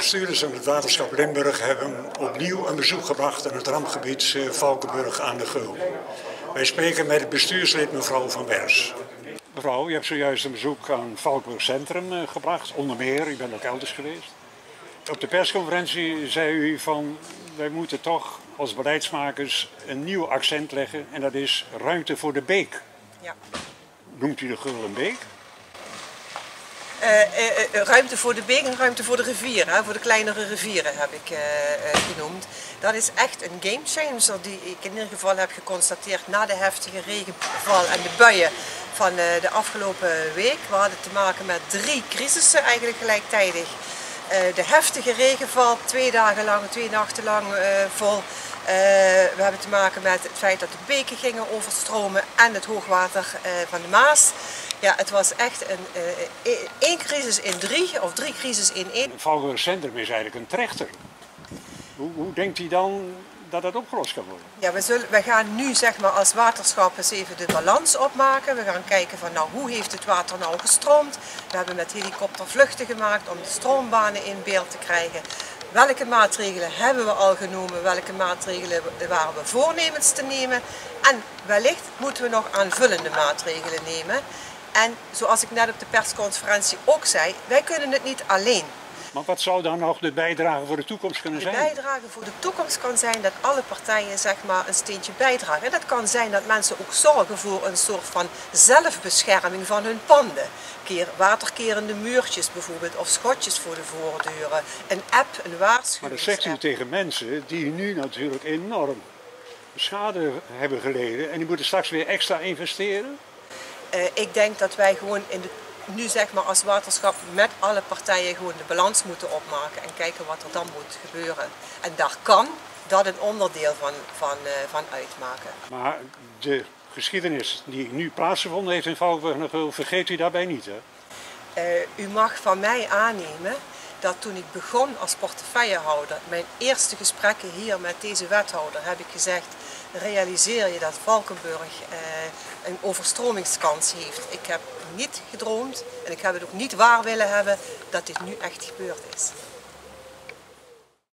bestuurders van het waterschap Limburg hebben opnieuw een bezoek gebracht aan het rampgebied Valkenburg aan de Geul. Wij spreken met het bestuurslid mevrouw Van Wers. Mevrouw, u hebt zojuist een bezoek aan Valkenburg Centrum gebracht, onder meer, u bent ook elders geweest. Op de persconferentie zei u van, wij moeten toch als beleidsmakers een nieuw accent leggen en dat is ruimte voor de beek. Ja. Noemt u de Geul een beek? Ruimte voor de beek en ruimte voor de rivieren, hè, voor de kleinere rivieren heb ik genoemd. Dat is echt een gamechanger die ik in ieder geval heb geconstateerd na de heftige regenval en de buien van de afgelopen week. We hadden te maken met 3 crisissen eigenlijk gelijktijdig. De heftige regenval, 2 dagen lang, 2 nachten lang vol. We hebben te maken met het feit dat de beken gingen overstromen en het hoogwater van de Maas. Ja, het was echt één crisis in 3 of 3 crisis in 1. Het Valkenburg Centrum is eigenlijk een trechter. Hoe denkt u dan dat dat opgelost kan worden? Ja, we gaan nu zeg maar als waterschap eens even de balans opmaken. We gaan kijken van nou, hoe heeft het water nou gestroomd. We hebben met helikoptervluchten gemaakt om de stroombanen in beeld te krijgen. Welke maatregelen hebben we al genomen, welke maatregelen waren we voornemens te nemen. En wellicht moeten we nog aanvullende maatregelen nemen. En zoals ik net op de persconferentie ook zei, wij kunnen het niet alleen. Maar wat zou dan nog de bijdrage voor de toekomst kunnen zijn? De bijdrage voor de toekomst kan zijn dat alle partijen zeg maar, een steentje bijdragen. En dat kan zijn dat mensen ook zorgen voor een soort van zelfbescherming van hun panden. Waterkerende muurtjes bijvoorbeeld, of schotjes voor de voordeuren. Een app, een waarschuwingsapp. Maar dat zegt u tegen mensen die nu natuurlijk enorm schade hebben geleden en die moeten straks weer extra investeren? Ik denk dat wij gewoon nu zeg maar als waterschap met alle partijen gewoon de balans moeten opmaken en kijken wat er dan moet gebeuren. En daar kan dat een onderdeel van uitmaken. Maar de geschiedenis die nu plaatsgevonden heeft in Valkenburg, vergeet u daarbij niet, hè? U mag van mij aannemen dat toen ik begon als portefeuillehouder, mijn eerste gesprekken hier met deze wethouder, heb ik gezegd, realiseer je dat Valkenburg een overstromingskans heeft. Ik heb niet gedroomd en ik heb het ook niet waar willen hebben dat dit nu echt gebeurd is.